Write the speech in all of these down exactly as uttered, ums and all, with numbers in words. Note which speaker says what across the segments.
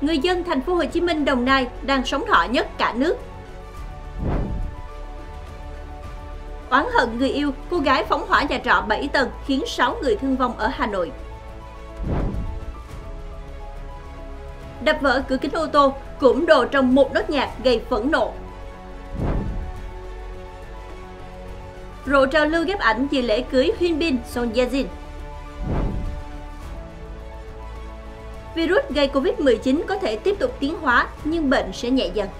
Speaker 1: người dân thành phố Hồ Chí Minh, Đồng Nai đang sống thọ nhất cả nước. Oán hận người yêu, cô gái phóng hỏa nhà trọ bảy tầng khiến sáu người thương vong ở Hà Nội. Đập vỡ cửa kính ô tô, cũng đồ trong một nốt nhạc gây phẫn nộ. Rộ trào lưu ghép ảnh dự lễ cưới Hyun Bin, Son Ye Jin. Virus gây Covid mười chín có thể tiếp tục tiến hóa, nhưng bệnh sẽ nhẹ dần.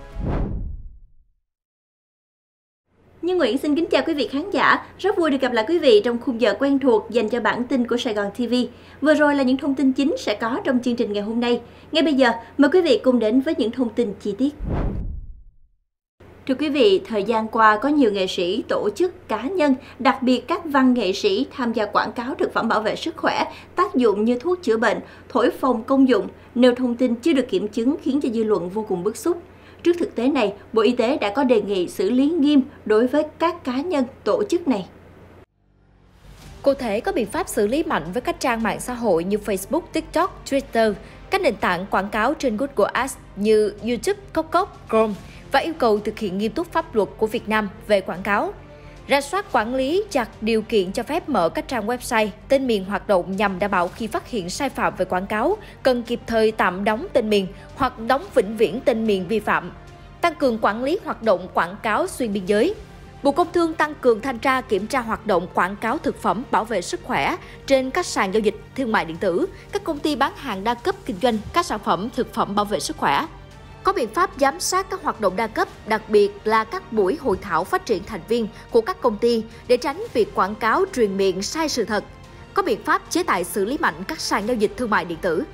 Speaker 1: Như Nguyễn xin kính chào quý vị khán giả, rất vui được gặp lại quý vị trong khung giờ quen thuộc dành cho bản tin của Sài Gòn ti vi. Vừa rồi là những thông tin chính sẽ có trong chương trình ngày hôm nay. Ngay bây giờ, mời quý vị cùng đến với những thông tin chi tiết. Thưa quý vị, thời gian qua có nhiều nghệ sĩ, tổ chức, cá nhân, đặc biệt các văn nghệ sĩ tham gia quảng cáo thực phẩm bảo vệ sức khỏe, tác dụng như thuốc chữa bệnh, thổi phồng công dụng, nêu thông tin chưa được kiểm chứng khiến cho dư luận vô cùng bức xúc. Trước thực tế này, Bộ Y tế đã có đề nghị xử lý nghiêm đối với các cá nhân, tổ chức này.
Speaker 2: Cụ thể, có biện pháp xử lý mạnh với các trang mạng xã hội như Facebook, TikTok, Twitter, các nền tảng quảng cáo trên Google Ads như YouTube, Kokok, Chrome và yêu cầu thực hiện nghiêm túc pháp luật của Việt Nam về quảng cáo. Rà soát quản lý chặt điều kiện cho phép mở các trang website, tên miền hoạt động nhằm đảm bảo khi phát hiện sai phạm về quảng cáo, cần kịp thời tạm đóng tên miền hoặc đóng vĩnh viễn tên miền vi phạm. Tăng cường quản lý hoạt động quảng cáo xuyên biên giới. Bộ Công Thương tăng cường thanh tra kiểm tra hoạt động quảng cáo thực phẩm bảo vệ sức khỏe trên các sàn giao dịch thương mại điện tử, các công ty bán hàng đa cấp kinh doanh các sản phẩm thực phẩm bảo vệ sức khỏe. Có biện pháp giám sát các hoạt động đa cấp, đặc biệt là các buổi hội thảo phát triển thành viên của các công ty để tránh việc quảng cáo truyền miệng sai sự thật. Có biện pháp chế tài xử lý mạnh các sàn giao dịch thương mại điện tử.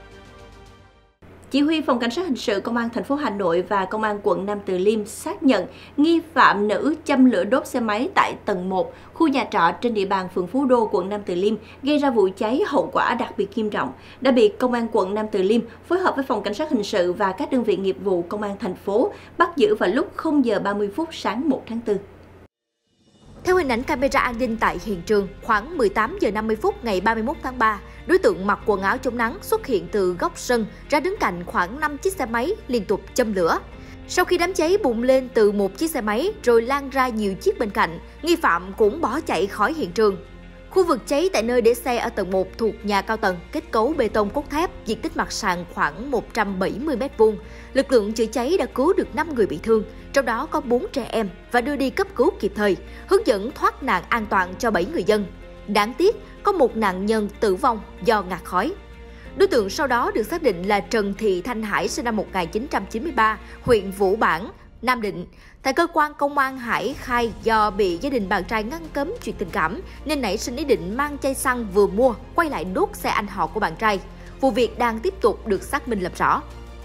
Speaker 1: Chỉ huy Phòng Cảnh sát Hình sự Công an thành phố Hà Nội và Công an quận Nam Từ Liêm xác nhận nghi phạm nữ châm lửa đốt xe máy tại tầng một, khu nhà trọ trên địa bàn phường Phú Đô, quận Nam Từ Liêm gây ra vụ cháy hậu quả đặc biệt nghiêm trọng, đã bị Công an quận Nam Từ Liêm phối hợp với Phòng Cảnh sát Hình sự và các đơn vị nghiệp vụ Công an thành phố bắt giữ vào lúc không giờ ba mươi phút sáng một tháng tư.
Speaker 2: Theo hình ảnh camera an ninh tại hiện trường, khoảng mười tám giờ năm mươi phút ngày ba mươi mốt tháng ba, đối tượng mặc quần áo chống nắng xuất hiện từ góc sân ra đứng cạnh khoảng năm chiếc xe máy liên tục châm lửa. Sau khi đám cháy bùng lên từ một chiếc xe máy rồi lan ra nhiều chiếc bên cạnh, nghi phạm cũng bỏ chạy khỏi hiện trường. Khu vực cháy tại nơi để xe ở tầng một thuộc nhà cao tầng, kết cấu bê tông cốt thép, diện tích mặt sàn khoảng một trăm bảy mươi mét vuông. Lực lượng chữa cháy đã cứu được năm người bị thương, trong đó có bốn trẻ em và đưa đi cấp cứu kịp thời, hướng dẫn thoát nạn an toàn cho bảy người dân. Đáng tiếc, có một nạn nhân tử vong do ngạt khói. Đối tượng sau đó được xác định là Trần Thị Thanh Hải, sinh năm một nghìn chín trăm chín mươi ba, huyện Vũ Bản, Nam Định. Tại cơ quan công an, Hải khai do bị gia đình bạn trai ngăn cấm chuyện tình cảm nên nảy sinh ý định mang chai xăng vừa mua quay lại đốt xe anh họ của bạn trai. Vụ việc đang tiếp tục được xác minh làm rõ.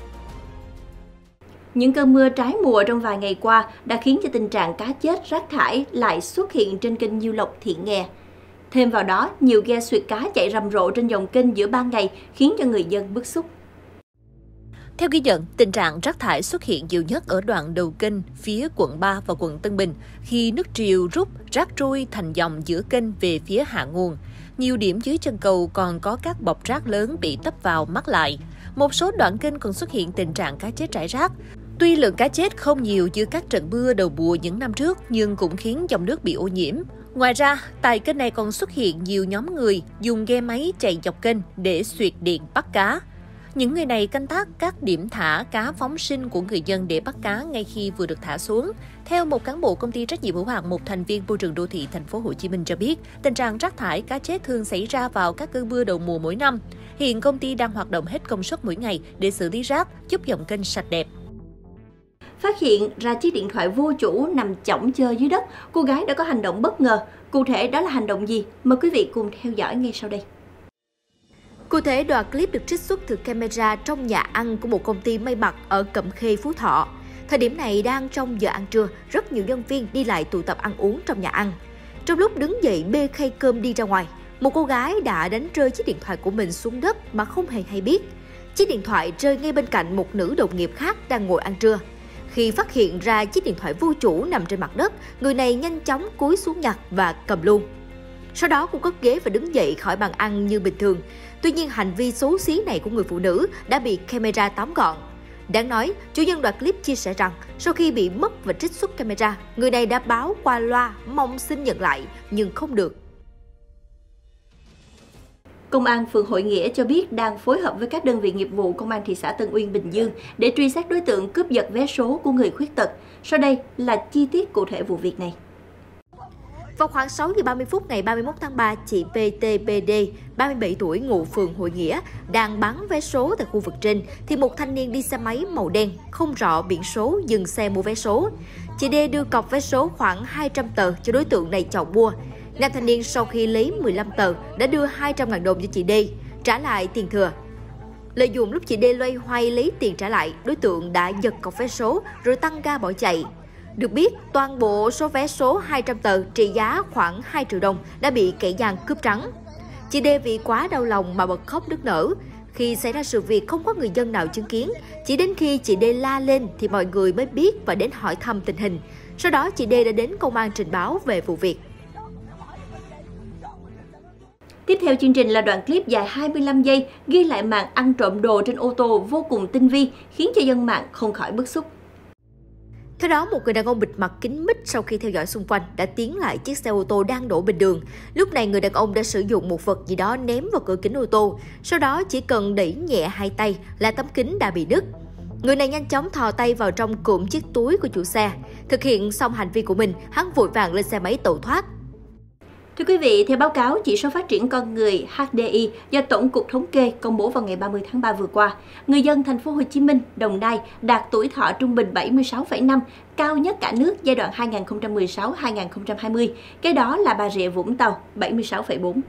Speaker 1: Những cơn mưa trái mùa trong vài ngày qua đã khiến cho tình trạng cá chết rác thải lại xuất hiện trên kênh Nhiêu Lộc, Thiện Nghè. Thêm vào đó, nhiều ghe xuyệt cá chạy rầm rộ trên dòng kênh giữa ban ngày khiến cho người dân bức xúc.
Speaker 3: Theo ghi nhận, tình trạng rác thải xuất hiện nhiều nhất ở đoạn đầu kênh phía quận ba và quận Tân Bình. Khi nước triều rút, rác trôi thành dòng giữa kênh về phía hạ nguồn. Nhiều điểm dưới chân cầu còn có các bọc rác lớn bị tấp vào mắc lại. Một số đoạn kênh còn xuất hiện tình trạng cá chết rải rác. Tuy lượng cá chết không nhiều như các trận mưa đầu mùa những năm trước, nhưng cũng khiến dòng nước bị ô nhiễm. Ngoài ra, tại kênh này còn xuất hiện nhiều nhóm người dùng ghe máy chạy dọc kênh để xuyệt điện bắt cá. Những người này canh tác các điểm thả cá phóng sinh của người dân để bắt cá ngay khi vừa được thả xuống. Theo một cán bộ công ty trách nhiệm hữu hạn một thành viên môi trường đô thị thành phố Hồ Chí Minh cho biết, tình trạng rác thải cá chết thường xảy ra vào các cơn mưa đầu mùa mỗi năm. Hiện công ty đang hoạt động hết công suất mỗi ngày để xử lý rác, giúp dòng kênh sạch đẹp.
Speaker 1: Phát hiện ra chiếc điện thoại vô chủ nằm chõng chơ dưới đất, cô gái đã có hành động bất ngờ. Cụ thể đó là hành động gì? Mời quý vị cùng theo dõi ngay sau đây.
Speaker 2: Cụ thể, đoạn clip được trích xuất từ camera trong nhà ăn của một công ty may mặc ở Cẩm Khê, Phú Thọ. Thời điểm này đang trong giờ ăn trưa, rất nhiều nhân viên đi lại tụ tập ăn uống trong nhà ăn. Trong lúc đứng dậy bê khay cơm đi ra ngoài, một cô gái đã đánh rơi chiếc điện thoại của mình xuống đất mà không hề hay biết. Chiếc điện thoại rơi ngay bên cạnh một nữ đồng nghiệp khác đang ngồi ăn trưa. Khi phát hiện ra chiếc điện thoại vô chủ nằm trên mặt đất, người này nhanh chóng cúi xuống nhặt và cầm luôn. Sau đó cô cất ghế và đứng dậy khỏi bàn ăn như bình thường. Tuy nhiên, hành vi xấu xí này của người phụ nữ đã bị camera tóm gọn. Đáng nói, chủ nhân đoạn clip chia sẻ rằng sau khi bị mất và trích xuất camera, người này đã báo qua loa mong xin nhận lại nhưng không được.
Speaker 1: Công an phường Hội Nghĩa cho biết đang phối hợp với các đơn vị nghiệp vụ Công an thị xã Tân Uyên, Bình Dương để truy xét đối tượng cướp giật vé số của người khuyết tật. Sau đây là chi tiết cụ thể vụ việc này.
Speaker 2: Vào khoảng sáu giờ ba mươi phút ngày ba mươi mốt tháng ba, chị pê tê pê đê, ba mươi bảy tuổi, ngụ phường Hội Nghĩa, đang bán vé số tại khu vực trên, thì một thanh niên đi xe máy màu đen, không rõ biển số, dừng xe mua vé số. Chị D đưa cọc vé số khoảng hai trăm tờ cho đối tượng này chọn mua. Nam thanh niên sau khi lấy mười lăm tờ đã đưa hai trăm nghìn đồng cho chị D, trả lại tiền thừa. Lợi dụng lúc chị D loay hoay lấy tiền trả lại, đối tượng đã giật cọc vé số rồi tăng ga bỏ chạy. Được biết, toàn bộ số vé số hai trăm tờ trị giá khoảng hai triệu đồng đã bị kẻ gian cướp trắng. Chị D vì quá đau lòng mà bật khóc nức nở. Khi xảy ra sự việc không có người dân nào chứng kiến, chỉ đến khi chị D la lên thì mọi người mới biết và đến hỏi thăm tình hình. Sau đó chị D đã đến công an trình báo về vụ việc.
Speaker 1: Tiếp theo chương trình là đoạn clip dài hai mươi lăm giây ghi lại màn ăn trộm đồ trên ô tô vô cùng tinh vi, khiến cho dân mạng không khỏi bức xúc.
Speaker 2: Theo đó, một người đàn ông bịt mặt kín mít sau khi theo dõi xung quanh đã tiến lại chiếc xe ô tô đang đổ bên đường. Lúc này, người đàn ông đã sử dụng một vật gì đó ném vào cửa kính ô tô. Sau đó, chỉ cần đẩy nhẹ hai tay là tấm kính đã bị đứt. Người này nhanh chóng thò tay vào trong cụm chiếc túi của chủ xe. Thực hiện xong hành vi của mình, hắn vội vàng lên xe máy tẩu thoát.
Speaker 1: Thưa quý vị, theo báo cáo chỉ số phát triển con người H D I do Tổng cục Thống kê công bố vào ngày ba mươi tháng ba vừa qua, người dân thành phố Hồ Chí Minh, Đồng Nai đạt tuổi thọ trung bình bảy mươi sáu phẩy năm, cao nhất cả nước giai đoạn hai nghìn không trăm mười sáu đến hai nghìn không trăm hai mươi. Cái đó là Bà Rịa Vũng Tàu bảy mươi sáu phẩy bốn.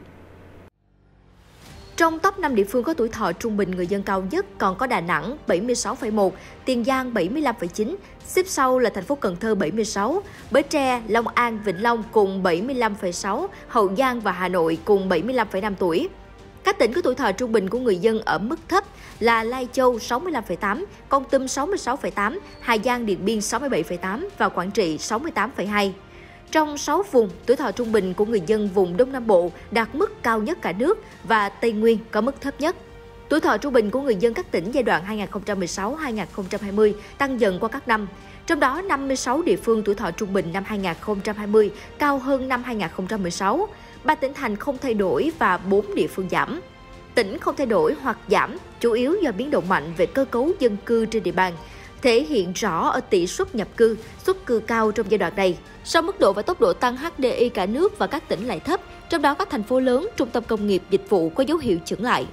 Speaker 2: Trong top năm địa phương có tuổi thọ trung bình người dân cao nhất còn có Đà Nẵng bảy mươi sáu phẩy một, Tiền Giang bảy mươi lăm phẩy chín, xếp sau là thành phố Cần Thơ bảy mươi sáu, Bến Tre, Long An, Vĩnh Long cùng bảy mươi lăm phẩy sáu, Hậu Giang và Hà Nội cùng bảy mươi lăm phẩy năm tuổi. Các tỉnh có tuổi thọ trung bình của người dân ở mức thấp là Lai Châu sáu mươi lăm phẩy tám, Kon Tum sáu mươi sáu phẩy tám, Hà Giang, Điện Biên sáu mươi bảy phẩy tám và Quảng Trị sáu mươi tám phẩy hai. Trong sáu vùng, tuổi thọ trung bình của người dân vùng Đông Nam Bộ đạt mức cao nhất cả nước và Tây Nguyên có mức thấp nhất. Tuổi thọ trung bình của người dân các tỉnh giai đoạn hai nghìn không trăm mười sáu đến hai nghìn không trăm hai mươi tăng dần qua các năm. Trong đó, năm mươi sáu địa phương tuổi thọ trung bình năm hai nghìn không trăm hai mươi cao hơn năm hai nghìn không trăm mười sáu, ba tỉnh thành không thay đổi và bốn địa phương giảm. Tỉnh không thay đổi hoặc giảm chủ yếu do biến động mạnh về cơ cấu dân cư trên địa bàn, thể hiện rõ ở tỷ suất nhập cư, xuất cư cao trong giai đoạn này. Sau mức độ và tốc độ tăng H D I cả nước và các tỉnh lại thấp, trong đó các thành phố lớn, trung tâm công nghiệp, dịch vụ có dấu hiệu chững lại.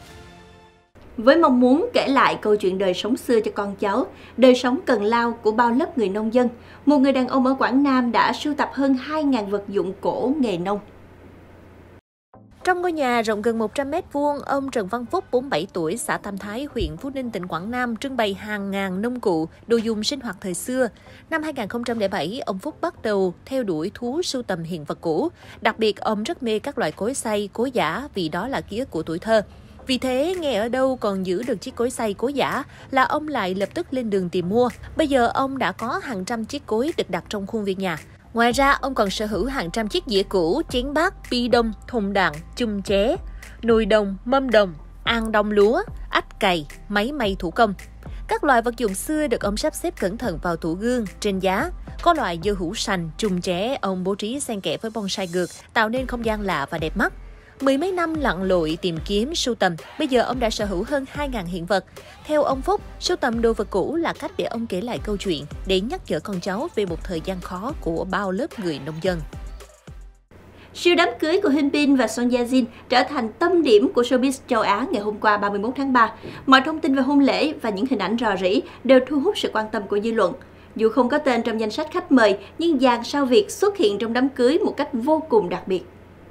Speaker 1: Với mong muốn kể lại câu chuyện đời sống xưa cho con cháu, đời sống cần lao của bao lớp người nông dân, một người đàn ông ở Quảng Nam đã sưu tập hơn hai nghìn vật dụng cổ nghề nông.
Speaker 3: Trong ngôi nhà rộng gần một trăm mét vuông, ông Trần Văn Phúc, bốn mươi bảy tuổi, xã Tam Thái, huyện Phú Ninh, tỉnh Quảng Nam, trưng bày hàng ngàn nông cụ, đồ dùng sinh hoạt thời xưa. Năm hai nghìn không trăm lẻ bảy, ông Phúc bắt đầu theo đuổi thú sưu tầm hiện vật cũ. Đặc biệt, ông rất mê các loại cối xay, cối giã vì đó là ký ức của tuổi thơ. Vì thế, nghe ở đâu còn giữ được chiếc cối xay, cối giã là ông lại lập tức lên đường tìm mua. Bây giờ, ông đã có hàng trăm chiếc cối được đặt trong khuôn viên nhà. Ngoài ra, ông còn sở hữu hàng trăm chiếc dĩa cũ, chén bát, bi đông, thùng đựng, chum ché, nồi đồng, mâm đồng, an đông lúa, ách cày, máy may thủ công. Các loại vật dụng xưa được ông sắp xếp cẩn thận vào tủ gương, trên giá. Có loại dưa hấu sành, chum ché, ông bố trí xen kẽ với bonsai gược, tạo nên không gian lạ và đẹp mắt. Mười mấy năm lặn lội tìm kiếm sưu tầm, bây giờ ông đã sở hữu hơn hai nghìn hiện vật. Theo ông Phúc, sưu tầm đồ vật cũ là cách để ông kể lại câu chuyện, để nhắc nhở con cháu về một thời gian khó của bao lớp người nông dân.
Speaker 1: Siêu đám cưới của Hyun Bin và Son Ye Jin trở thành tâm điểm của showbiz châu Á ngày hôm qua ba mươi mốt tháng ba. Mọi thông tin về hôn lễ và những hình ảnh rò rỉ đều thu hút sự quan tâm của dư luận. Dù không có tên trong danh sách khách mời, nhưng dàn sao Việt xuất hiện trong đám cưới một cách vô cùng đặc biệt.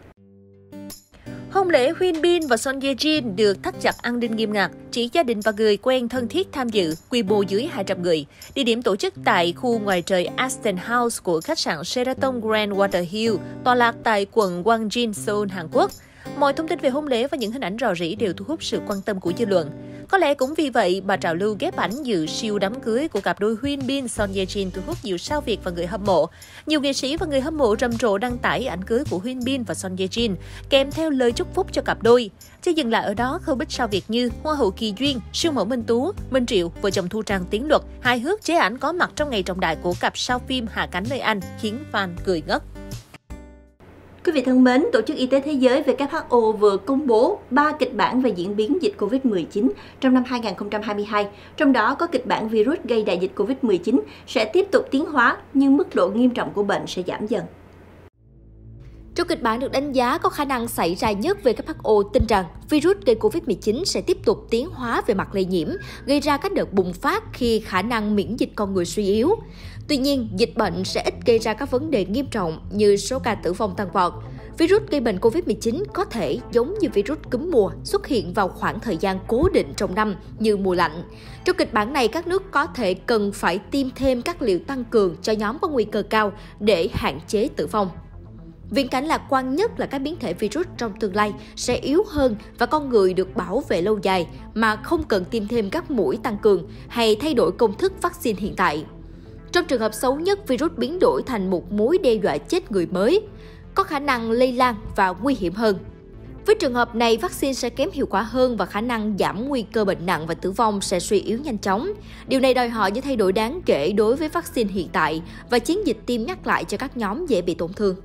Speaker 3: Hôn lễ Hyun Bin và Son Ye Jin được thắt chặt an ninh nghiêm ngặt, chỉ gia đình và người quen thân thiết tham dự, quy mô dưới hai trăm người. Địa điểm tổ chức tại khu ngoài trời Aston House của khách sạn Sheraton Grand Waterhill, tọa lạc tại quận Gwangjin, Seoul, Hàn Quốc. Mọi thông tin về hôn lễ và những hình ảnh rò rỉ đều thu hút sự quan tâm của dư luận. Có lẽ cũng vì vậy mà trào lưu ghép ảnh dự siêu đám cưới của cặp đôi Hyun Bin, Son Ye Jin thu hút nhiều sao Việt và người hâm mộ. Nhiều nghệ sĩ và người hâm mộ rầm rộ đăng tải ảnh cưới của Hyun Bin và Son Ye Jin, kèm theo lời chúc phúc cho cặp đôi. Chưa dừng lại ở đó, không ít sao Việt như Hoa hậu Kỳ Duyên, siêu mẫu Minh Tú, Minh Triệu, vợ chồng Thu Trang Tiến Luật, hài hước chế ảnh có mặt trong ngày trọng đại của cặp sao phim Hạ cánh nơi Anh, khiến fan cười ngất.
Speaker 1: Quý vị thân mến, Tổ chức Y tế Thế giới W H O vừa công bố ba kịch bản về diễn biến dịch Covid mười chín trong năm hai nghìn không trăm hai mươi hai. Trong đó có kịch bản virus gây đại dịch Covid mười chín sẽ tiếp tục tiến hóa, nhưng mức độ nghiêm trọng của bệnh sẽ giảm dần.
Speaker 2: Trong kịch bản được đánh giá có khả năng xảy ra nhất, W H O tin rằng virus gây Covid mười chín sẽ tiếp tục tiến hóa về mặt lây nhiễm, gây ra các đợt bùng phát khi khả năng miễn dịch con người suy yếu. Tuy nhiên, dịch bệnh sẽ ít gây ra các vấn đề nghiêm trọng như số ca tử vong tăng vọt. Virus gây bệnh Covid mười chín có thể giống như virus cúm mùa, xuất hiện vào khoảng thời gian cố định trong năm như mùa lạnh. Trong kịch bản này, các nước có thể cần phải tiêm thêm các liều tăng cường cho nhóm có nguy cơ cao để hạn chế tử vong. Viễn cảnh lạc quan nhất là các biến thể virus trong tương lai sẽ yếu hơn và con người được bảo vệ lâu dài mà không cần tiêm thêm các mũi tăng cường hay thay đổi công thức vaccine hiện tại. Trong trường hợp xấu nhất, virus biến đổi thành một mối đe dọa chết người mới, có khả năng lây lan và nguy hiểm hơn. Với trường hợp này, vaccine sẽ kém hiệu quả hơn và khả năng giảm nguy cơ bệnh nặng và tử vong sẽ suy yếu nhanh chóng. Điều này đòi hỏi những thay đổi đáng kể đối với vaccine hiện tại và chiến dịch tiêm nhắc lại cho các nhóm dễ bị tổn thương.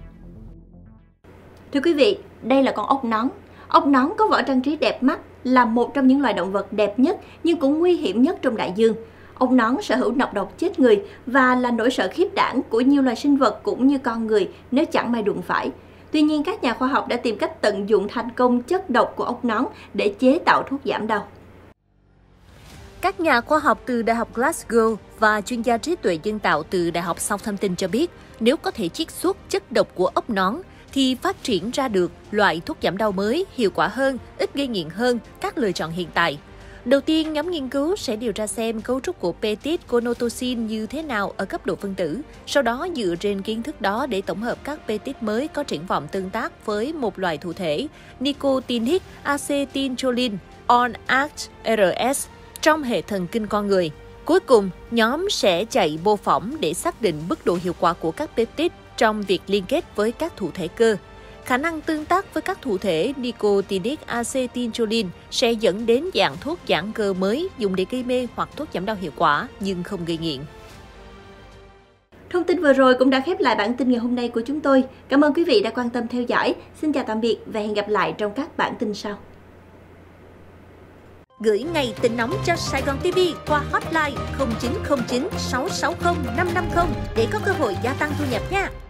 Speaker 1: Thưa quý vị, đây là con ốc nón. Ốc nón có vỏ trang trí đẹp mắt, là một trong những loài động vật đẹp nhất nhưng cũng nguy hiểm nhất trong đại dương. Ốc nón sở hữu nọc độc chết người và là nỗi sợ khiếp đảm của nhiều loài sinh vật cũng như con người nếu chẳng may đụng phải. Tuy nhiên, các nhà khoa học đã tìm cách tận dụng thành công chất độc của ốc nón để chế tạo thuốc giảm đau.
Speaker 3: Các nhà khoa học từ Đại học Glasgow và chuyên gia trí tuệ nhân tạo từ Đại học Southampton cho biết, nếu có thể chiết xuất chất độc của ốc nón, thì phát triển ra được loại thuốc giảm đau mới, hiệu quả hơn, ít gây nghiện hơn các lựa chọn hiện tại. Đầu tiên, nhóm nghiên cứu sẽ điều tra xem cấu trúc của peptide conotocin như thế nào ở cấp độ phân tử. Sau đó, dựa trên kiến thức đó để tổng hợp các peptide mới có triển vọng tương tác với một loại thụ thể, nicotinic acetylcholine, on act R S, trong hệ thần kinh con người. Cuối cùng, nhóm sẽ chạy mô phỏng để xác định mức độ hiệu quả của các peptide trong việc liên kết với các thụ thể cơ. Khả năng tương tác với các thụ thể nicotinic acetylcholine sẽ dẫn đến dạng thuốc giãn cơ mới dùng để gây mê hoặc thuốc giảm đau hiệu quả nhưng không gây nghiện.
Speaker 1: Thông tin vừa rồi cũng đã khép lại bản tin ngày hôm nay của chúng tôi. Cảm ơn quý vị đã quan tâm theo dõi. Xin chào tạm biệt và hẹn gặp lại trong các bản tin sau.
Speaker 3: Gửi ngay tin nóng cho Sài Gòn ti vi qua hotline không chín không chín sáu sáu không năm năm không để có cơ hội gia tăng thu nhập nha.